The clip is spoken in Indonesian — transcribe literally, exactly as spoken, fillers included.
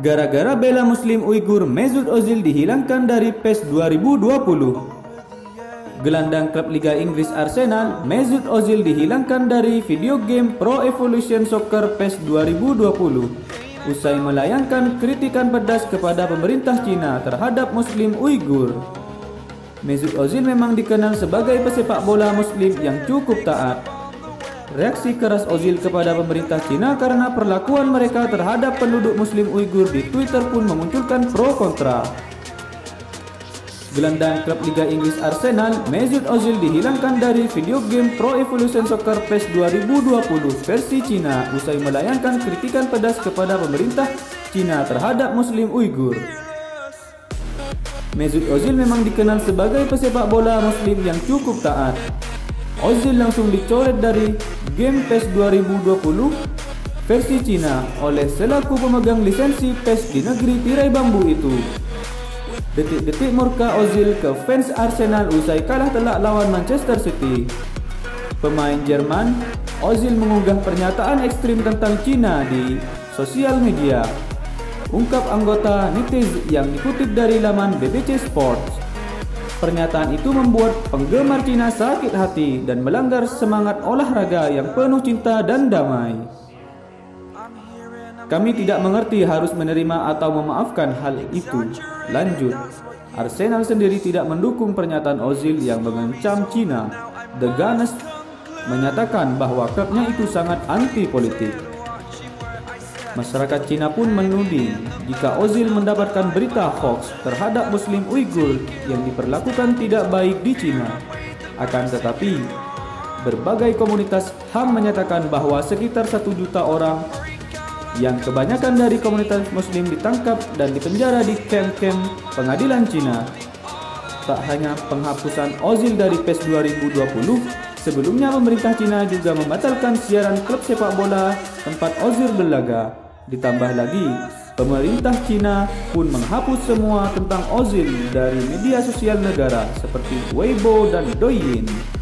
Gara-gara bela Muslim Uighur, Mesut Ozil dihilangkan dari PES dua ribu dua puluh. Gelandang klub Liga Inggris Arsenal, Mesut Ozil dihilangkan dari video game Pro Evolution Soccer PES dua ribu dua puluh usai melayangkan kritikan pedas kepada pemerintah Cina terhadap Muslim Uighur. Mesut Ozil memang dikenal sebagai pesepak bola Muslim yang cukup taat. Reaksi keras Ozil kepada pemerintah Cina karena perlakuan mereka terhadap penduduk Muslim Uighur di Twitter pun memunculkan pro kontra. Gelandang klub Liga Inggris Arsenal, Mesut Ozil dihilangkan dari video game Pro Evolution Soccer PES dua ribu dua puluh versi Cina usai melayangkan kritikan pedas kepada pemerintah Cina terhadap Muslim Uighur. Mesut Ozil memang dikenal sebagai pesepak bola Muslim yang cukup taat. Ozil langsung dicoret dari game PES dua ribu dua puluh versi Cina oleh selaku pemegang lisensi PES di negeri tirai bambu itu. Detik-detik murka Ozil ke fans Arsenal usai kalah telak lawan Manchester City. Pemain Jerman, Ozil mengunggah pernyataan ekstrim tentang Cina di sosial media. Ungkap anggota netizen yang dikutip dari laman B B C Sports. Pernyataan itu membuat penggemar Cina sakit hati dan melanggar semangat olahraga yang penuh cinta dan damai. Kami tidak mengerti harus menerima atau memaafkan hal itu. Lanjut, Arsenal sendiri tidak mendukung pernyataan Ozil yang mengancam Cina. The Gunners menyatakan bahwa klubnya itu sangat anti politik. Masyarakat Cina pun menuding jika Ozil mendapatkan berita hoax terhadap Muslim Uighur yang diperlakukan tidak baik di Cina. Akan tetapi, berbagai komunitas H A M menyatakan bahwa sekitar satu juta orang yang kebanyakan dari komunitas Muslim ditangkap dan dipenjara di kamp-kamp pengadilan Cina. Tak hanya penghapusan Ozil dari PES dua ribu dua puluh, sebelumnya pemerintah Cina juga membatalkan siaran klub sepak bola tempat Ozil berlaga. Ditambah lagi, pemerintah Cina pun menghapus semua tentang Ozil dari media sosial negara seperti Weibo dan Douyin.